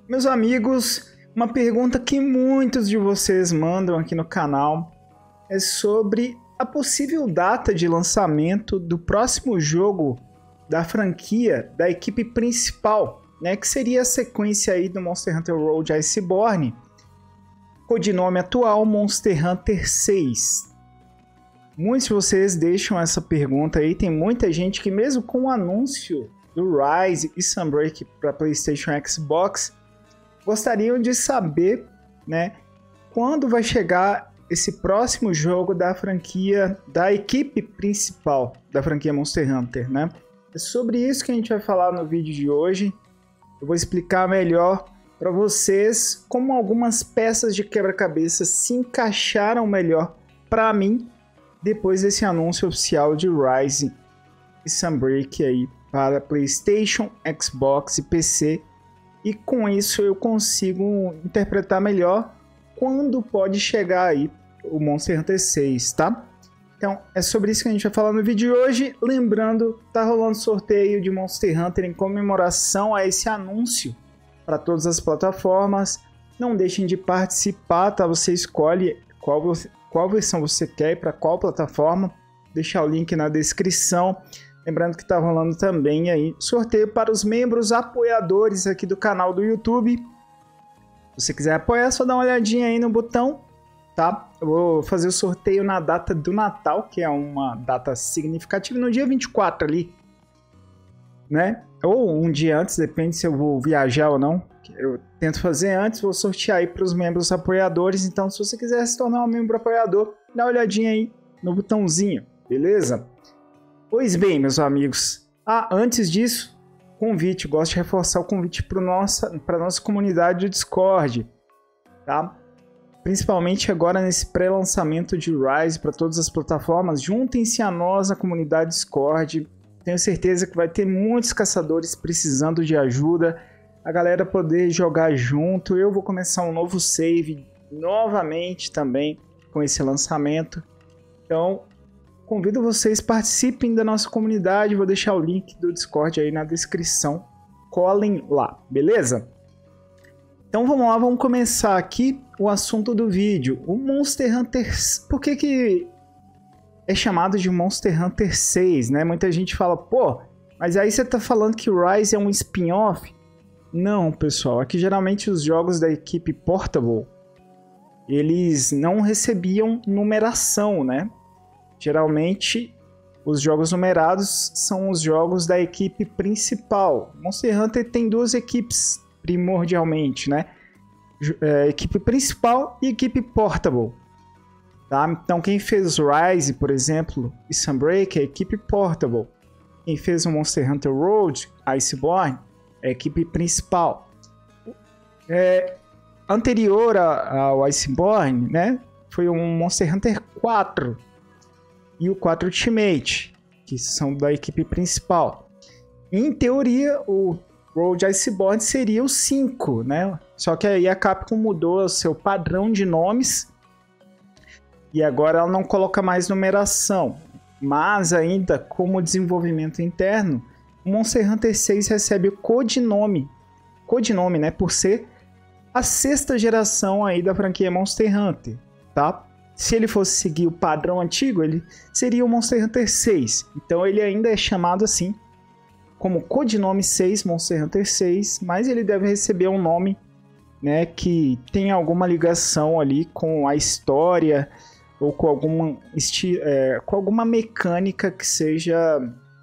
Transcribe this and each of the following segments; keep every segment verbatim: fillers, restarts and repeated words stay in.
Meus amigos, uma pergunta que muitos de vocês mandam aqui no canal é sobre a possível data de lançamento do próximo jogo da franquia da equipe principal, né, que seria a sequência aí do Monster Hunter World Iceborne, codinome atual Monster Hunter seis. Muitos de vocês deixam essa pergunta aí, tem muita gente que mesmo com o anúncio do Rise e Sunbreak para PlayStation e Xbox, gostariam de saber, né, quando vai chegar esse próximo jogo da franquia, da equipe principal da franquia Monster Hunter, né? É sobre isso que a gente vai falar no vídeo de hoje. Eu vou explicar melhor para vocês como algumas peças de quebra-cabeça se encaixaram melhor para mim depois desse anúncio oficial de Rise e Sunbreak aí para PlayStation, Xbox e P C. E com isso eu consigo interpretar melhor quando pode chegar aí o Monster Hunter seis, tá? Então é sobre isso que a gente vai falar no vídeo de hoje. Lembrando, tá rolando sorteio de Monster Hunter em comemoração a esse anúncio para todas as plataformas. Não deixem de participar, tá? Você escolhe qual, você, qual versão você quer e para qual plataforma. Deixar o link na descrição. Lembrando que está rolando também aí sorteio para os membros apoiadores aqui do canal do YouTube. Se você quiser apoiar, é só dá uma olhadinha aí no botão, tá? Eu vou fazer o sorteio na data do Natal, que é uma data significativa, no dia vinte e quatro ali, né? Ou um dia antes, depende se eu vou viajar ou não. Eu tento fazer antes, vou sortear aí para os membros apoiadores. Então, se você quiser se tornar um membro apoiador, dá uma olhadinha aí no botãozinho, beleza? Pois bem, meus amigos, ah, antes disso, convite, gosto de reforçar o convite para nossa, para nossa comunidade do Discord, tá? Principalmente agora nesse pré-lançamento de Rise para todas as plataformas, juntem-se a nós, a comunidade Discord. Tenho certeza que vai ter muitos caçadores precisando de ajuda, a galera poder jogar junto. Eu vou começar um novo save novamente também com esse lançamento, então convido vocês, participem da nossa comunidade, vou deixar o link do Discord aí na descrição, colhem lá, beleza? Então vamos lá, vamos começar aqui o assunto do vídeo. O Monster Hunter, por que que é chamado de Monster Hunter seis, né? Muita gente fala, pô, mas aí você tá falando que o Rise é um spin-off? Não, pessoal, aqui geralmente os jogos da equipe Portable, eles não recebiam numeração, né? Geralmente, os jogos numerados são os jogos da equipe principal. Monster Hunter tem duas equipes, primordialmente, né? É, equipe principal e equipe Portable. Tá? Então, quem fez Rise, por exemplo, e Sunbreak é a equipe Portable. Quem fez o Monster Hunter World, Iceborne, é a equipe principal. É, anterior ao Iceborne, né? Foi o Monster Hunter quatro. E o quatro Ultimate, que são da equipe principal. Em teoria, o World Iceborne seria o cinco, né? Só que aí a Capcom mudou o seu padrão de nomes e agora ela não coloca mais numeração. Mas ainda, como desenvolvimento interno, o Monster Hunter seis recebe o codinome, codinome, né? Por ser a sexta geração aí da franquia Monster Hunter, tá? Se ele fosse seguir o padrão antigo, ele seria o Monster Hunter seis. Então ele ainda é chamado assim, como codinome seis, Monster Hunter seis, mas ele deve receber um nome, né, que tem alguma ligação ali com a história ou com alguma, é, com alguma mecânica que seja,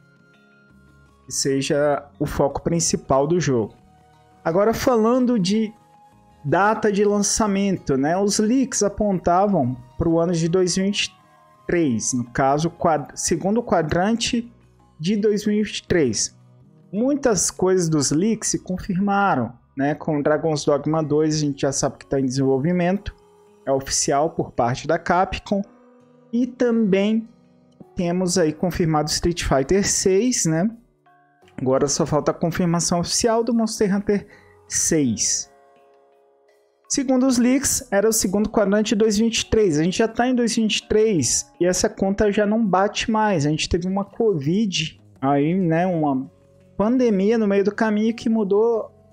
que seja o foco principal do jogo. Agora falando de data de lançamento, né? Os leaks apontavam para o ano de dois mil e vinte e três, no caso, quad... segundo quadrante de dois mil e vinte e três. Muitas coisas dos leaks se confirmaram, né? Com Dragon's Dogma dois a gente já sabe que está em desenvolvimento, é oficial por parte da Capcom, e também temos aí confirmado Street Fighter seis, né? Agora só falta a confirmação oficial do Monster Hunter seis. Segundo os leaks, era o segundo quadrante de dois mil e vinte e três. A gente já está em dois mil e vinte e três e essa conta já não bate mais. A gente teve uma Covid, aí, né, uma pandemia no meio do caminho que mudou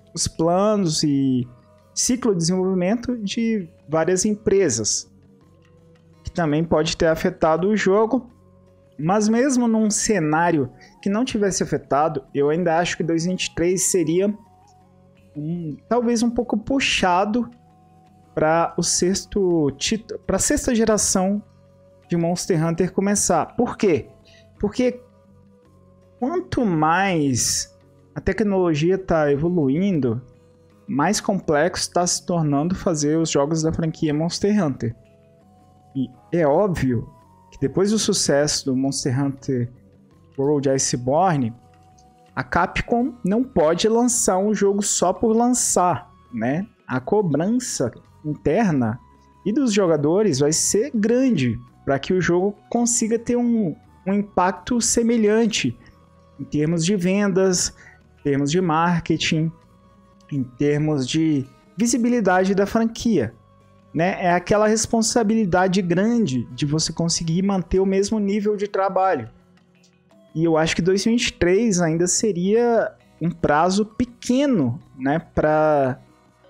os planos e ciclo de desenvolvimento de várias empresas, que também pode ter afetado o jogo. Mas mesmo num cenário que não tivesse afetado, eu ainda acho que dois mil e vinte e três seria um, talvez um pouco puxado para o sexto título, para a sexta geração de Monster Hunter começar. Por quê? Porque quanto mais a tecnologia está evoluindo, mais complexo está se tornando fazer os jogos da franquia Monster Hunter. E é óbvio que depois do sucesso do Monster Hunter World Iceborne, a Capcom não pode lançar um jogo só por lançar, né? A cobrança interna e dos jogadores vai ser grande para que o jogo consiga ter um, um impacto semelhante em termos de vendas, em termos de marketing, em termos de visibilidade da franquia. Né? É aquela responsabilidade grande de você conseguir manter o mesmo nível de trabalho. E eu acho que dois mil e vinte e três ainda seria um prazo pequeno, né, para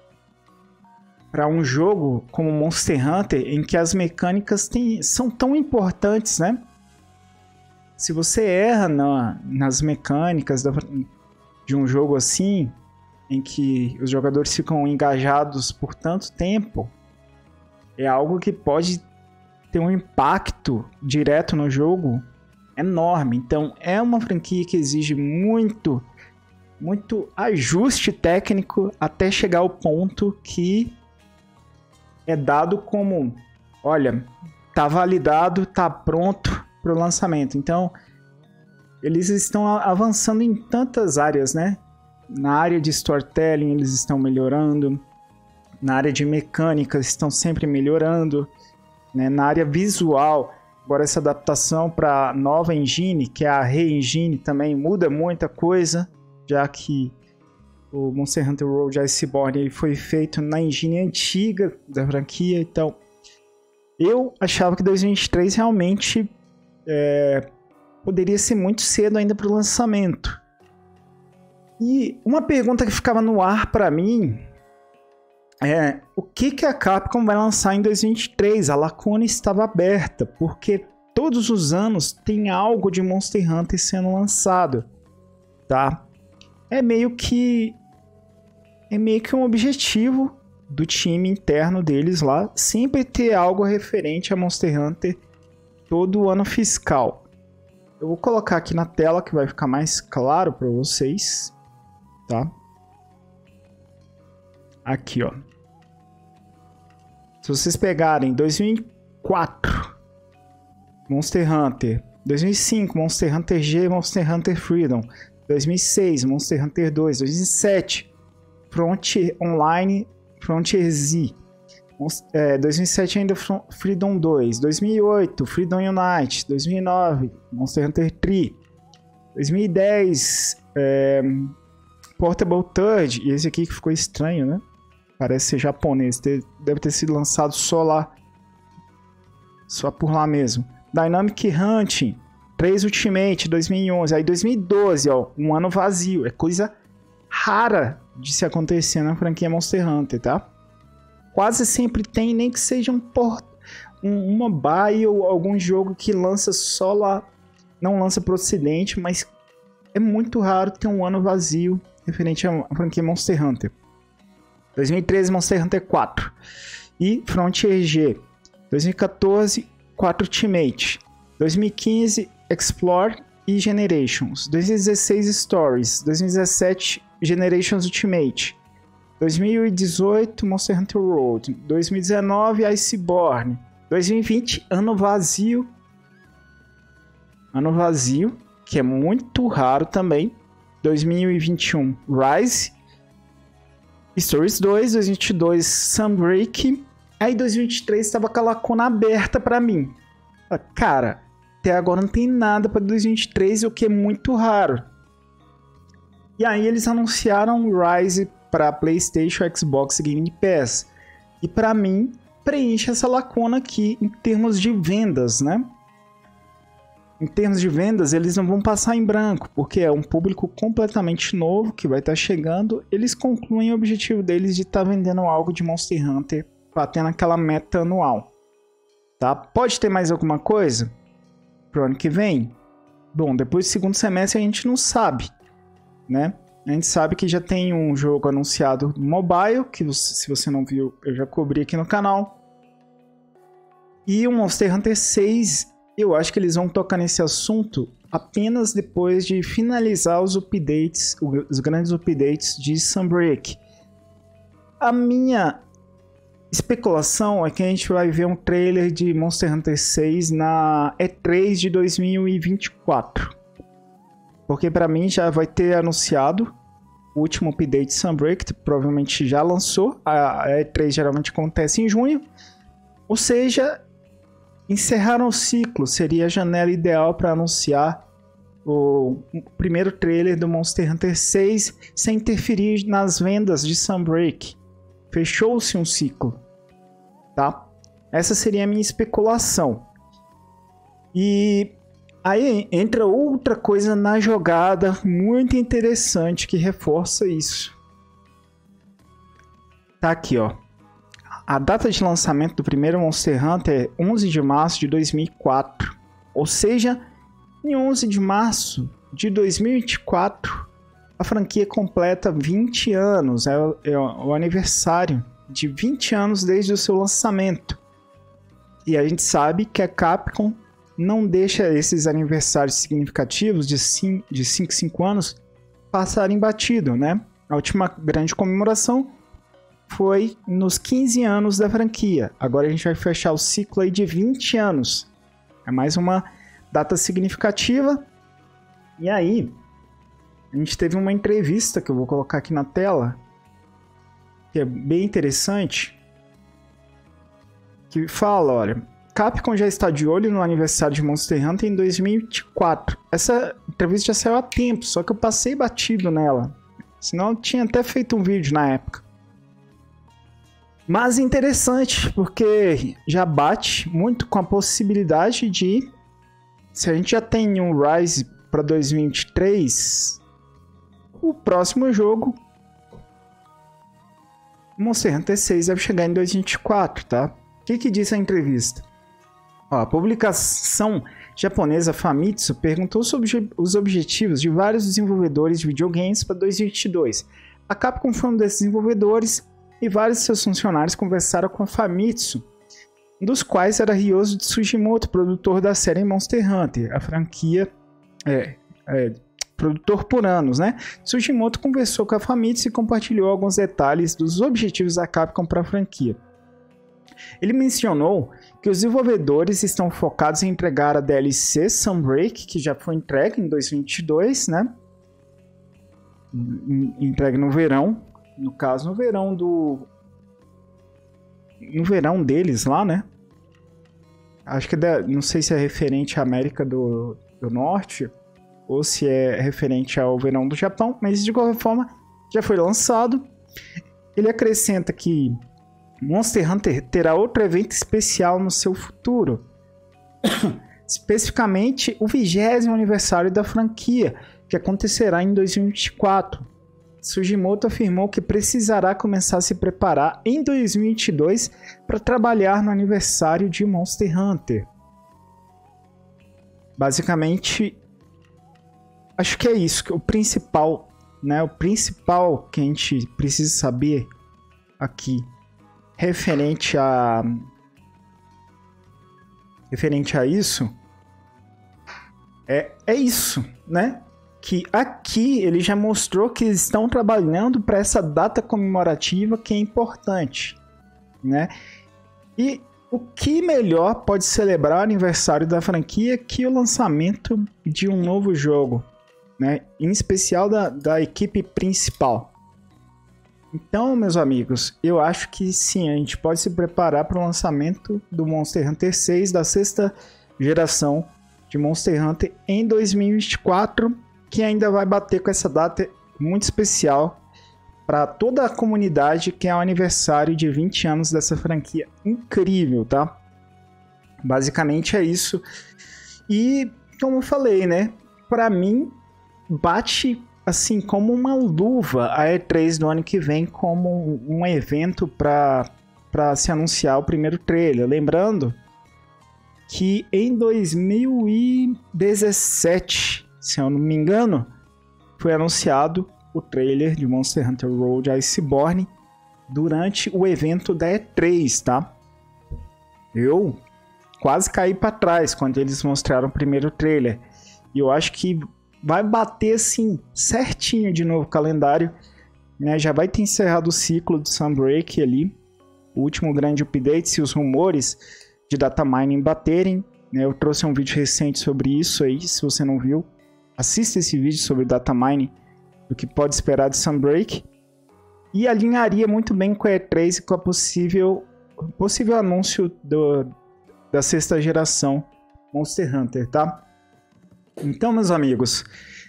para um jogo como Monster Hunter, em que as mecânicas têm, são tão importantes, né? Se você erra na, nas mecânicas da, de um jogo assim, em que os jogadores ficam engajados por tanto tempo, é algo que pode ter um impacto direto no jogo enorme. Então, é uma franquia que exige muito, muito ajuste técnico até chegar ao ponto que é dado como, olha, tá validado, tá pronto para o lançamento. Então, eles estão avançando em tantas áreas, né? Na área de storytelling, eles estão melhorando. Na área de mecânica, estão sempre melhorando. Né? Na área visual, agora essa adaptação para a nova engine, que é a Re-Engine, também muda muita coisa, já que o Monster Hunter World Iceborne ele foi feito na engine antiga da franquia. Então, eu achava que dois mil e vinte e três realmente é, poderia ser muito cedo ainda para o lançamento. E uma pergunta que ficava no ar para mim é o que, que a Capcom vai lançar em dois mil e vinte e três? A lacuna estava aberta, porque todos os anos tem algo de Monster Hunter sendo lançado, tá? É meio que é meio que um objetivo do time interno deles lá, sempre ter algo referente a Monster Hunter todo ano fiscal. Eu vou colocar aqui na tela que vai ficar mais claro para vocês, tá? Aqui, ó. Se vocês pegarem dois mil e quatro, Monster Hunter, dois mil e cinco, Monster Hunter G, Monster Hunter Freedom, dois mil e seis, Monster Hunter dois, dois mil e sete, Frontier Online, Frontier Z, é, dois mil e sete ainda Freedom dois, dois mil e oito, Freedom Unite, dois mil e nove, Monster Hunter três, dois mil e dez, é, Portable Third, e esse aqui que ficou estranho, né? Parece ser japonês, deve ter sido lançado só lá, só por lá mesmo. Dynamic Hunting, três Ultimate, dois mil e onze, aí dois mil e doze, ó, um ano vazio, é coisa rara de se acontecer na franquia Monster Hunter, tá? Quase sempre tem, nem que seja um, port... um, um mobile ou algum jogo que lança só lá, não lança pro ocidente, mas é muito raro ter um ano vazio referente à franquia Monster Hunter. dois mil e treze, Monster Hunter quatro e Frontier G. dois mil e quatorze, quatro Ultimate. dois mil e quinze, Explore e Generations. dois mil e dezesseis, Stories. dois mil e dezessete, Generations Ultimate. dois mil e dezoito, Monster Hunter World. dois mil e dezenove, Iceborne. dois mil e vinte, ano vazio. Ano vazio, que é muito raro também. dois mil e vinte e um, Rise. Stories dois, dois mil e vinte e dois, Sunbreak. Aí dois mil e vinte e três estava com a lacuna aberta pra mim. Cara, até agora não tem nada pra dois mil e vinte e três, o que é muito raro. E aí eles anunciaram Rise para PlayStation, Xbox e Game Pass. E pra mim, preenche essa lacuna aqui em termos de vendas, né? em termos de vendas, eles não vão passar em branco, porque é um público completamente novo que vai estar chegando. Eles concluem o objetivo deles de estar vendendo algo de Monster Hunter, batendo aquela meta anual. Tá? Pode ter mais alguma coisa pro ano que vem? Bom, depois do segundo semestre a gente não sabe, né? A gente sabe que já tem um jogo anunciado mobile, que se você não viu, eu já cobri aqui no canal. E o Monster Hunter seis, eu acho que eles vão tocar nesse assunto apenas depois de finalizar os updates, os grandes updates de Sunbreak. A minha especulação é que a gente vai ver um trailer de Monster Hunter seis na E três de dois mil e vinte e quatro. Porque para mim já vai ter anunciado o último update de Sunbreak, que provavelmente já lançou. A E três geralmente acontece em junho. Ou seja, encerraram o ciclo. Seria a janela ideal para anunciar o primeiro trailer do Monster Hunter seis sem interferir nas vendas de Sunbreak. Fechou-se um ciclo, tá? Essa seria a minha especulação. E aí entra outra coisa na jogada muito interessante que reforça isso. Tá aqui, ó. A data de lançamento do primeiro Monster Hunter é onze de março de dois mil e quatro. Ou seja, em onze de março de dois mil e vinte e quatro, a franquia completa vinte anos. É o, é o aniversário de vinte anos desde o seu lançamento. E a gente sabe que a Capcom não deixa esses aniversários significativos de cinco em cinco anos passarem batido, né? A última grande comemoração foi nos quinze anos da franquia. Agora a gente vai fechar o ciclo aí de vinte anos. É mais uma data significativa. E aí, a gente teve uma entrevista que eu vou colocar aqui na tela, que é bem interessante, que fala, olha, Capcom já está de olho no aniversário de Monster Hunter em dois mil e vinte e quatro. Essa entrevista já saiu há tempo, só que eu passei batido nela. Senão eu tinha até feito um vídeo na época. Mas interessante, porque já bate muito com a possibilidade de... Se a gente já tem um Rise para dois mil e vinte e três, o próximo jogo, Monster Hunter seis, deve chegar em dois mil e vinte e quatro, tá? O que que diz a entrevista? Ó, a publicação japonesa Famitsu perguntou sobre os objetivos de vários desenvolvedores de videogames para dois mil e vinte e dois. A Capcom foi um desses desenvolvedores e vários de seus funcionários conversaram com a Famitsu, um dos quais era Ryozo Tsujimoto, produtor da série Monster Hunter, a franquia, é, é, produtor por anos, né? Tsujimoto conversou com a Famitsu e compartilhou alguns detalhes dos objetivos da Capcom para a franquia. Ele mencionou que os desenvolvedores estão focados em entregar a D L C Sunbreak, que já foi entregue em dois mil e vinte e dois, né? Entregue no verão, no caso no verão do... no verão deles lá, né? Acho que é, não sei se é referente à América do, do Norte ou se é referente ao verão do Japão, mas de qualquer forma já foi lançado. Ele acrescenta que Monster Hunter terá outro evento especial no seu futuro, especificamente o vigésimo aniversário da franquia, que acontecerá em dois mil e vinte e quatro. Tsujimoto afirmou que precisará começar a se preparar em dois mil e vinte e dois para trabalhar no aniversário de Monster Hunter. Basicamente, acho que é isso, o principal, né? O principal que a gente precisa saber aqui referente a referente a isso é, é isso, né? Que aqui ele já mostrou que eles estão trabalhando para essa data comemorativa que é importante, né? E o que melhor pode celebrar o aniversário da franquia que o lançamento de um novo jogo, né? Em especial da, da equipe principal. Então, meus amigos, eu acho que sim, a gente pode se preparar para o lançamento do Monster Hunter seis da sexta geração de Monster Hunter em dois mil e vinte e quatro, que ainda vai bater com essa data muito especial para toda a comunidade, que é o aniversário de vinte anos dessa franquia incrível, tá? Basicamente é isso. E como eu falei, né? Pra mim, bate assim como uma luva a E três do ano que vem como um evento pra, pra se anunciar o primeiro trailer. Lembrando que em dois mil e dezessete, se eu não me engano, foi anunciado o trailer de Monster Hunter World Iceborne durante o evento da E três, tá? Eu quase caí para trás quando eles mostraram o primeiro trailer. E eu acho que vai bater assim certinho de novo o calendário, né? Já vai ter encerrado o ciclo do Sunbreak ali, o último grande update, se os rumores de data mining baterem, né? Eu trouxe um vídeo recente sobre isso aí, se você não viu, assista esse vídeo sobre data mining, do que pode esperar de Sunbreak, e alinharia muito bem com a E três e com a possível, possível anúncio do, da sexta geração Monster Hunter, tá? Então, meus amigos,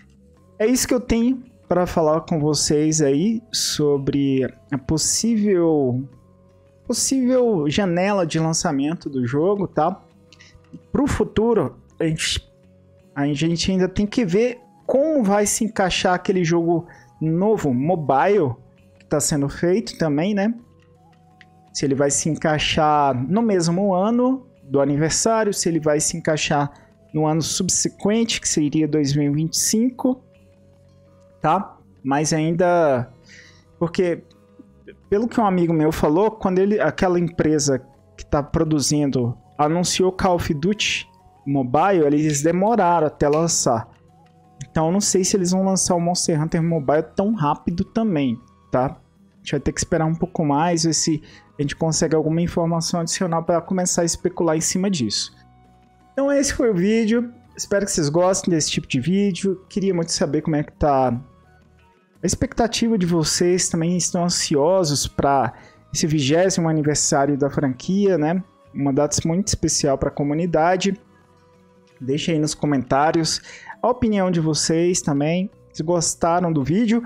é isso que eu tenho para falar com vocês aí sobre a possível, possível janela de lançamento do jogo, tá? Para o futuro, a gente, a gente ainda tem que ver como vai se encaixar aquele jogo novo, mobile, que está sendo feito também, né? Se ele vai se encaixar no mesmo ano do aniversário, se ele vai se encaixar no ano subsequente, que seria dois mil e vinte e cinco, tá? Mas ainda... Porque, pelo que um amigo meu falou, quando ele, aquela empresa que está produzindo anunciou Call of Duty Mobile, eles demoraram até lançar. Então, eu não sei se eles vão lançar o Monster Hunter Mobile tão rápido também, tá? A gente vai ter que esperar um pouco mais, ver se a gente consegue alguma informação adicional para começar a especular em cima disso. Então, esse foi o vídeo. Espero que vocês gostem desse tipo de vídeo. Queria muito saber como é que tá a expectativa de vocês. Também estão ansiosos para esse vigésimo aniversário da franquia, né? Uma data muito especial para a comunidade. Deixa aí nos comentários a opinião de vocês também, se gostaram do vídeo.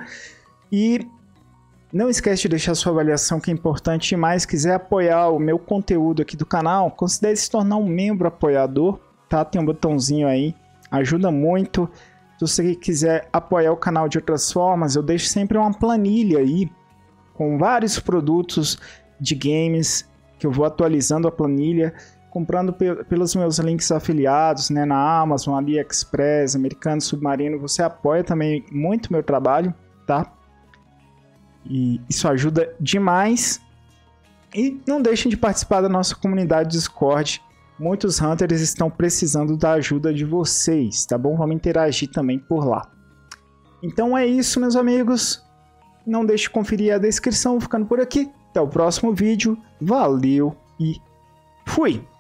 E não esquece de deixar sua avaliação, que é importante demais. Se quiser apoiar o meu conteúdo aqui do canal, considere se tornar um membro apoiador, tá? Tem um botãozinho aí, ajuda muito. Se você quiser apoiar o canal de outras formas, eu deixo sempre uma planilha aí, com vários produtos de games, que eu vou atualizando a planilha, comprando pe pelos meus links afiliados, né, na Amazon, AliExpress, Americano Submarino. Você apoia também muito meu trabalho, tá? E isso ajuda demais. E não deixem de participar da nossa comunidade Discord. Muitos Hunters estão precisando da ajuda de vocês, tá bom? Vamos interagir também por lá. Então é isso, meus amigos. Não deixe de conferir a descrição. Vou ficando por aqui. Até o próximo vídeo. Valeu e fui!